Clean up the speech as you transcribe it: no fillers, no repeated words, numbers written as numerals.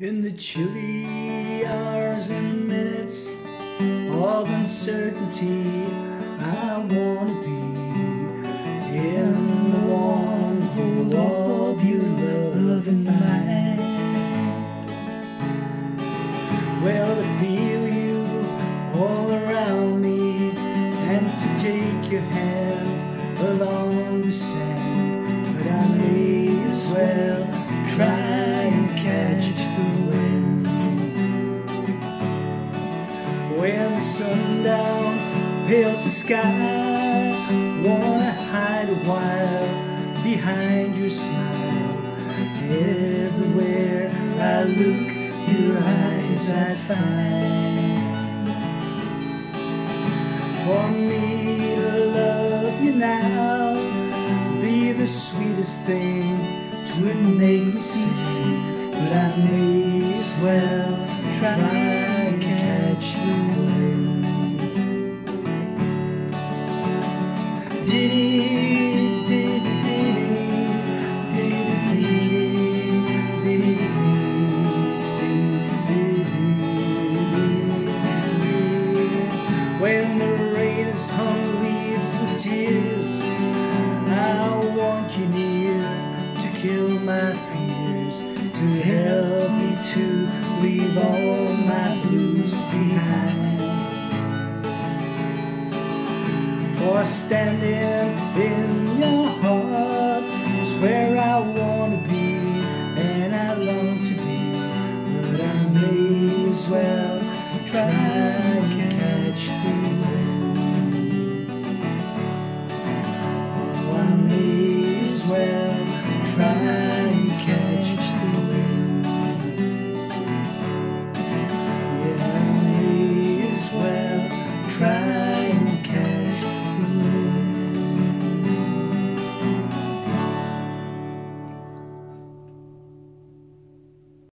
In the chilly hours and minutes of uncertainty, I want to be in the warm hold of your love and mine. Well, to feel you all around me and to take your hand along the sand, but I may as well try and catch the wind. When the sundown pales the sky, wanna hide a while behind your smile. Everywhere I look, your eyes I find. For me to love you now be the sweetest thing, 'twould make me sick, but I may as well try and catch the wind. When the rain has hung leaves with tears, I want you near to kill my fears, to help me to leave all my blues behind. For standing in your heart is where I want to be, and I long to be, but I may as well try.